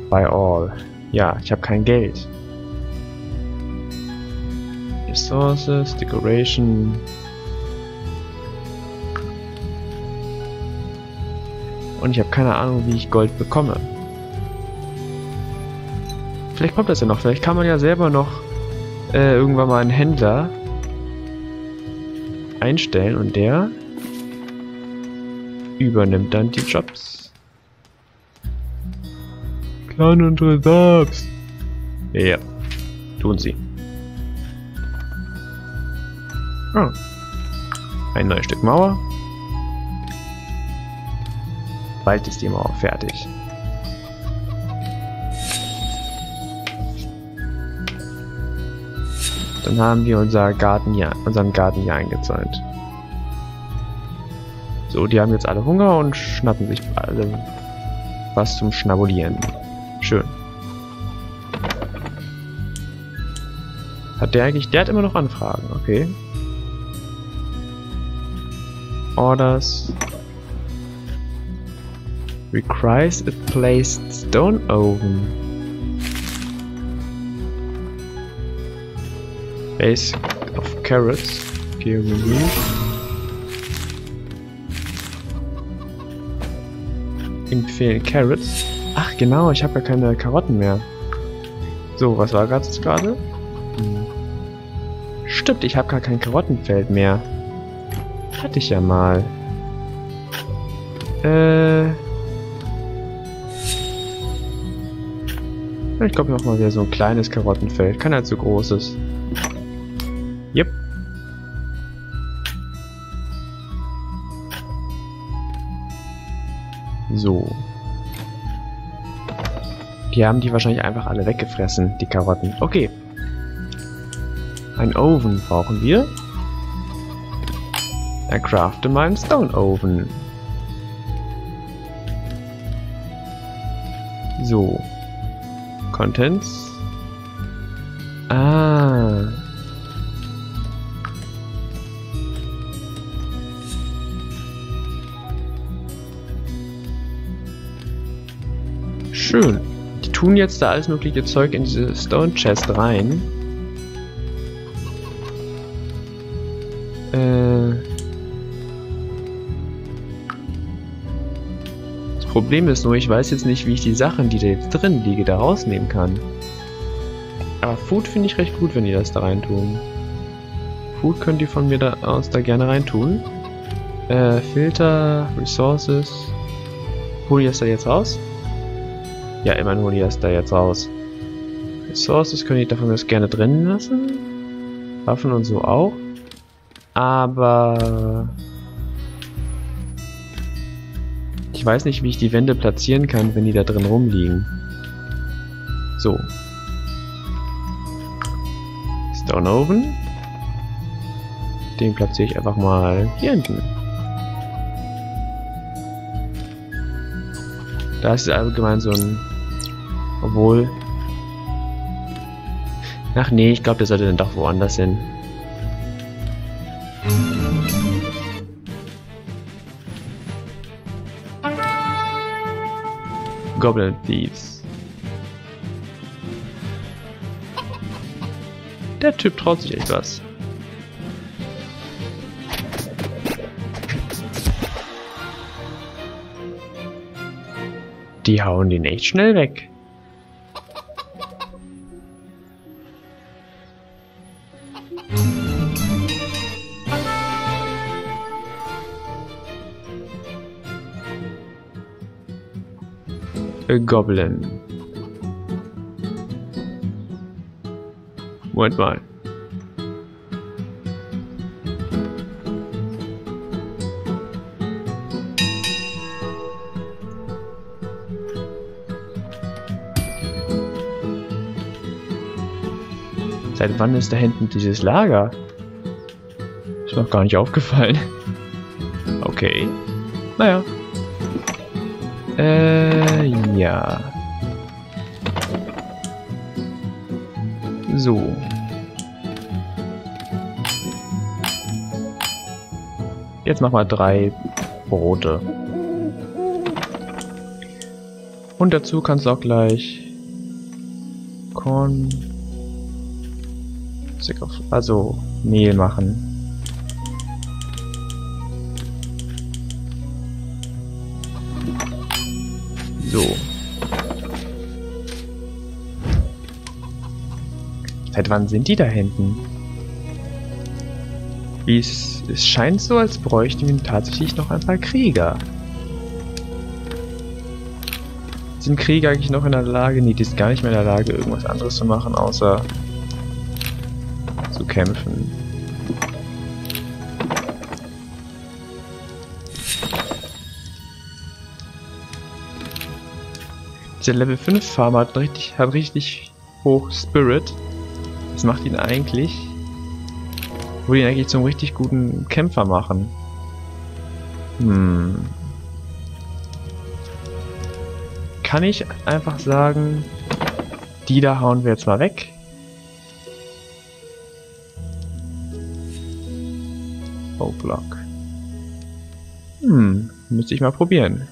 Buy all. Ja, ich habe kein Geld. Resources, Decoration. Und ich habe keine Ahnung, wie ich Gold bekomme. Vielleicht kommt das ja noch. Vielleicht kann man ja selber noch irgendwann mal einen Händler einstellen und der übernimmt dann die Jobs. Clan unsere Subs. Ja, tun sie. Oh. Ein neues Stück Mauer. Bald ist die Mauer fertig. Dann haben wir unseren Garten hier eingezäunt. So, die haben jetzt alle Hunger und schnappen sich alle was zum Schnabulieren. Schön. Hat der eigentlich... Der hat immer noch Anfragen, okay. Orders. Requires a placed stone oven. Base of carrots. Okay, remove. Ihm fehlen Carrots. Ach genau, ich habe ja keine Karotten mehr. So, was war gerade? Stimmt, ich habe gar kein Karottenfeld mehr. Hatte ich ja mal. Ich glaube noch mal wieder so ein kleines Karottenfeld. Kein allzu großes. Yep. So. Die haben die wahrscheinlich einfach alle weggefressen, die Karotten. Okay. Ein Oven brauchen wir. Dann crafte mal einen Stone Oven. So. Contents. Ah. Schön. Die tun jetzt da alles mögliche Zeug in diese Stone Chest rein. Das Problem ist nur, ich weiß jetzt nicht, wie ich die Sachen, die da jetzt drin liegen, da rausnehmen kann. Aber Food finde ich recht gut, wenn die das da rein tun. Food könnt ihr von mir da aus da gerne rein tun. Filter, Resources. Hol ich das da jetzt raus? Ja, immerhin hole ich das da jetzt raus. Resources könnte ich davon das gerne drin lassen. Waffen und so auch. Aber ich weiß nicht, wie ich die Wände platzieren kann, wenn die da drin rumliegen. So. Stone Oven. Den platziere ich einfach mal hier hinten. Da ist allgemein so ein... Obwohl... Ach nee, ich glaube, der sollte dann doch woanders hin. Goblin Thieves. Der Typ traut sich echt was. Die hauen den echt schnell weg. A Goblin. Moment mal. Seit wann ist da hinten dieses Lager? Ist noch gar nicht aufgefallen. Okay. Naja. Ja. So. Jetzt mach mal 3 Brote. Und dazu kannst du auch gleich Korn, also Mehl machen. So. Seit wann sind die da hinten? Es scheint so, als bräuchten wir tatsächlich noch ein paar Krieger. Sind Krieger eigentlich noch in der Lage? Nee, die sind gar nicht mehr in der Lage, irgendwas anderes zu machen, außer zu kämpfen. Der Level 5 Farmer hat richtig hoch Spirit. Das macht ihn eigentlich... würde ihn eigentlich zum richtig guten Kämpfer machen. Kann ich einfach sagen, die da hauen wir jetzt mal weg. Oh, Block. Müsste ich mal probieren.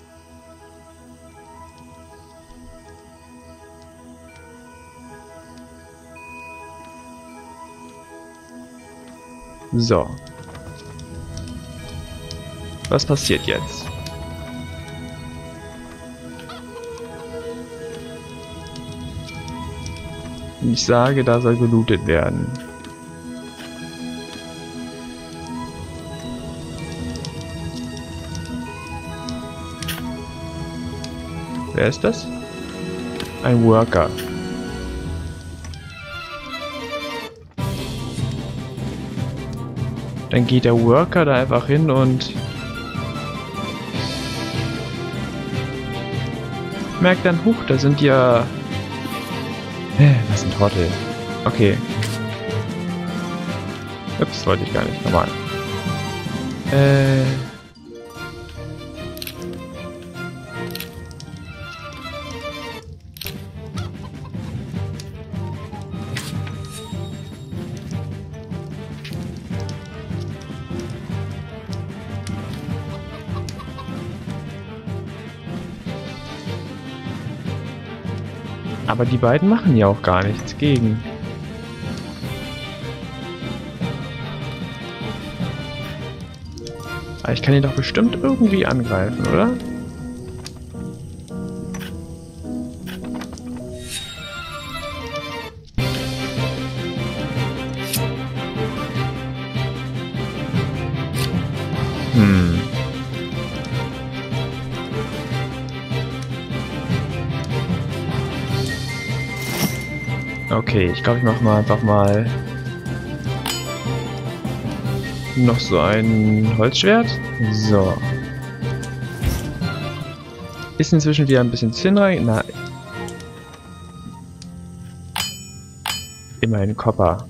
So. Was passiert jetzt? Ich sage, da soll gelootet werden. Wer ist das? Ein Worker. Dann geht der Worker da einfach hin und merkt dann, huch, da sind ja... was ein Trottel. Okay. Ups, wollte ich gar nicht. Normal. Aber die beiden machen ja auch gar nichts gegen. Aber ich kann ihn doch bestimmt irgendwie angreifen, oder? Okay, ich glaube, ich mache mal einfach mal noch so ein Holzschwert. So. Ist inzwischen wieder ein bisschen sinnreich. Na. Immerhin Copper.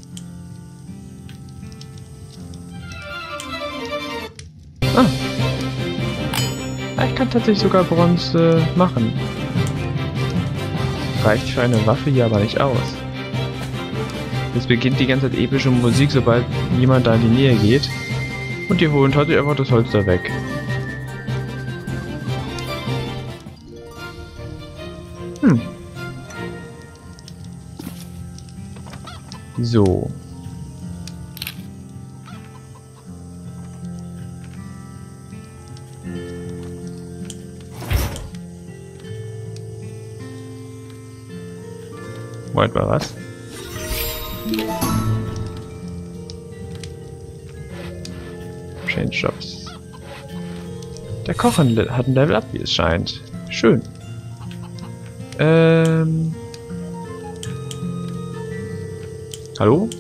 Ah. Ich kann tatsächlich sogar Bronze machen. Reicht für eine Waffe hier aber nicht aus. Jetzt beginnt die ganze Zeit epische Musik, sobald jemand da in die Nähe geht. Und die holen tatsächlich einfach das Holz da weg. So. Moment mal, was? Change Jobs. Der Koch hat ein Level Up, wie es scheint. Schön. Hallo?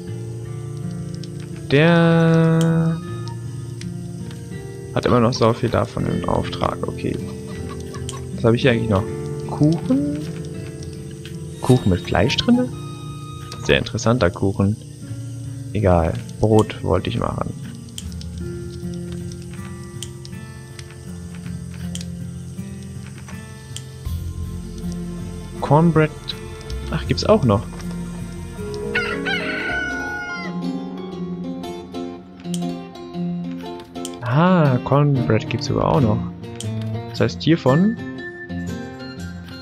Der hat immer noch so viel davon im Auftrag. Okay. Was habe ich hier eigentlich noch? Kuchen? Kuchen mit Fleisch drin? Sehr interessanter Kuchen. Egal. Brot wollte ich machen. Cornbread. Ach, gibt's auch noch. Ah, Cornbread gibt's sogar auch noch. Das heißt, hiervon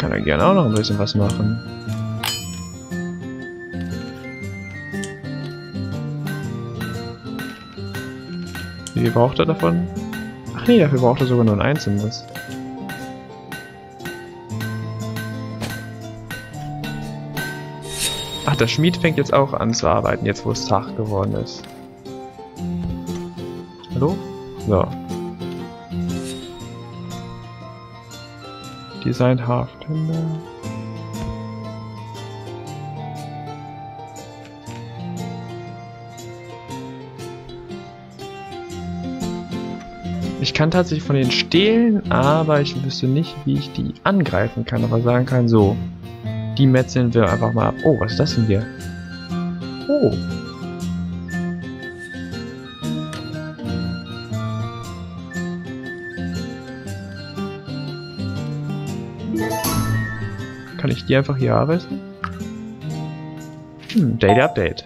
kann er gerne auch noch ein bisschen was machen. Wie viel braucht er davon? Ach nee, dafür braucht er sogar nur ein einzelnes. Ach, der Schmied fängt jetzt auch an zu arbeiten, jetzt wo es Tag geworden ist. Hallo? So. Design Halftender. Ich kann tatsächlich von denen stehlen, aber ich wüsste nicht, wie ich die angreifen kann, aber sagen kann, so. Die metzeln wir einfach mal ab. Oh, was ist das denn hier? Oh. Kann ich die einfach hier arbeiten? Daily Update.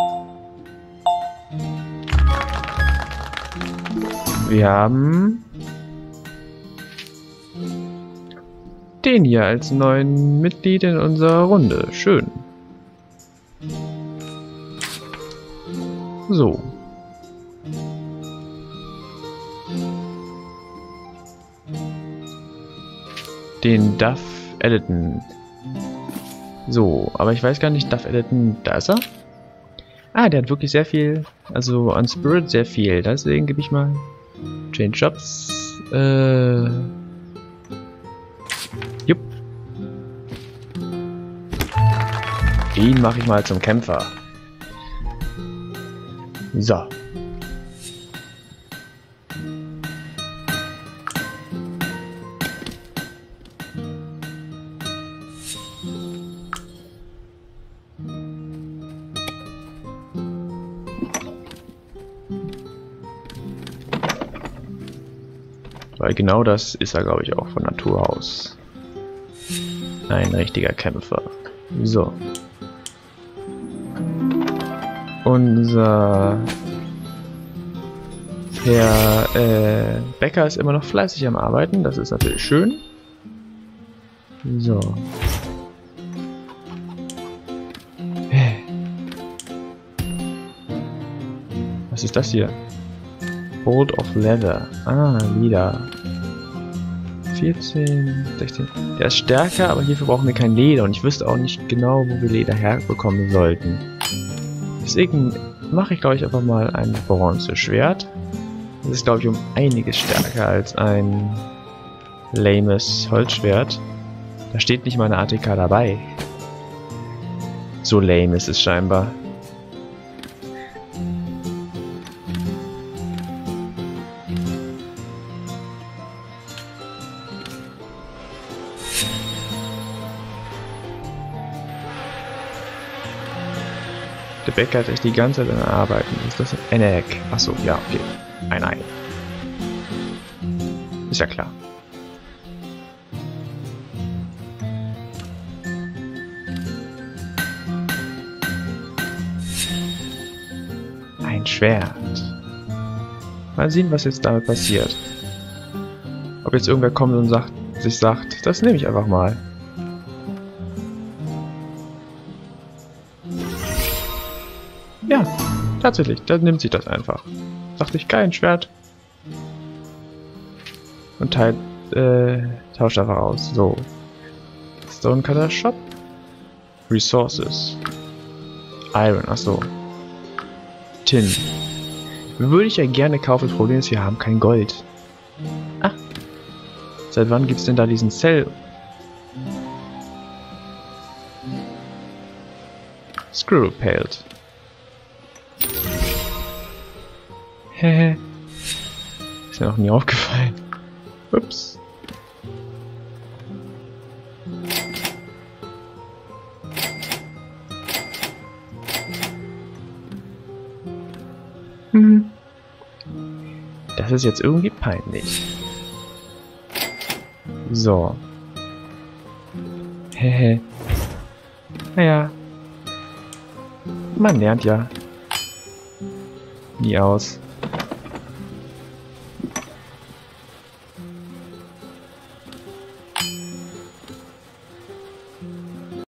Wir haben den hier als neuen Mitglied in unserer Runde. Schön. So. Den Duff Ellington. So, aber ich weiß gar nicht, Duff Ellington, da ist er? Ah, der hat wirklich sehr viel, also an Spirit sehr viel. Deswegen gebe ich mal Change Jobs. Jupp. Den mache ich mal zum Kämpfer. So. Weil genau das ist er, glaube ich, auch von Natur aus. Ein richtiger Kämpfer. So. Unser Herr Becker ist immer noch fleißig am Arbeiten. Das ist natürlich schön. So. Was ist das hier? Bolt of Leather. Ah, Leder. 14, 16. Der ist stärker, aber hierfür brauchen wir kein Leder. Und ich wüsste auch nicht genau, wo wir Leder herbekommen sollten. Deswegen mache ich, glaube ich, einfach mal ein Bronzeschwert. Das ist, glaube ich, um einiges stärker als ein lames Holzschwert. Da steht nicht mal eine ATK dabei. So lame ist es scheinbar. Der Bäcker hat echt die ganze Zeit an der Arbeiten. Ist das ein Egg? Achso, ja, okay. Ein Ei. Ist ja klar. Ein Schwert. Mal sehen, was jetzt damit passiert. Ob jetzt irgendwer kommt und sich sagt, das nehme ich einfach mal. Ja, tatsächlich, dann nimmt sich das einfach. Sagt sich kein Schwert. Und tauscht einfach aus. So. Stonecutter Shop. Resources. Iron, achso. Tin. Würde ich ja gerne kaufen, das Problem ist, wir haben kein Gold. Ah. Seit wann gibt's denn da diesen Cell? Squirrel Paled. Hehe. Ist mir noch nie aufgefallen. Ups. Das ist jetzt irgendwie peinlich. So. Hehe. Naja. Man lernt ja nie aus.